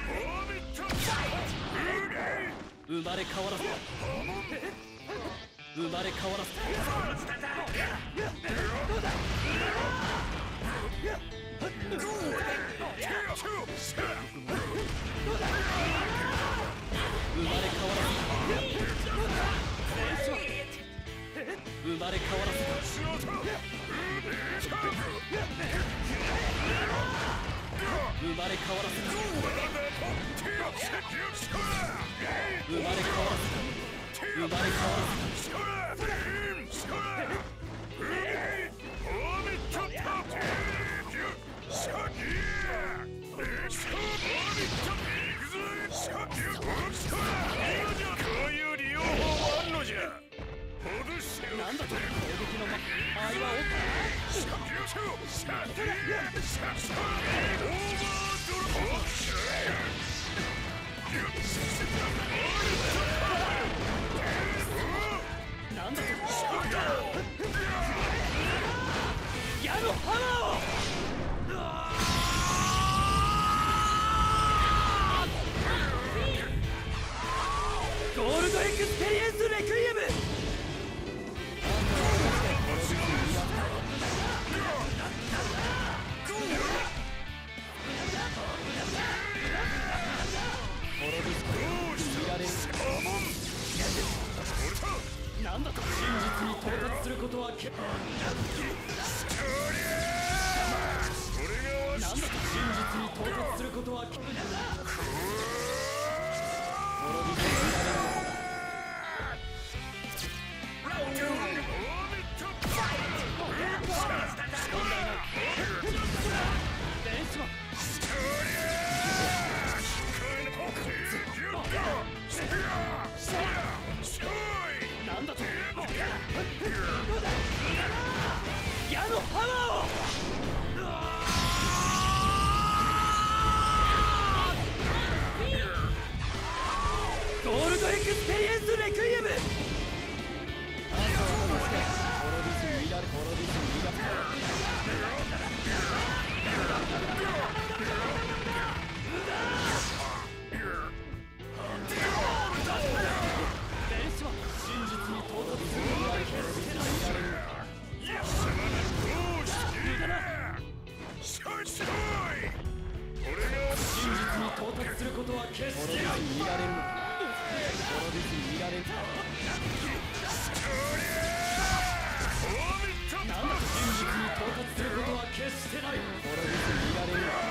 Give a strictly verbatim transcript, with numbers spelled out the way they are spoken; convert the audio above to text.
生まれ変わらせ生まれ変わらせ生まれ変わらせ生まれ変わらせ生まれ変わらせ生まれ変わらせ生まれ変わらなんだと攻撃の間合いはおったなんだと矢の花をゴールドエクスペリエンスレクイエムなんだと真実に到達することはけなんだと真実に到達することはけなんだと矢の花をゴールドエクスペリエンスレクイエム真実に到達することは決してない見られるのか滅びずに見られるなんだ真実に到達することは決してない滅びずに見られるのか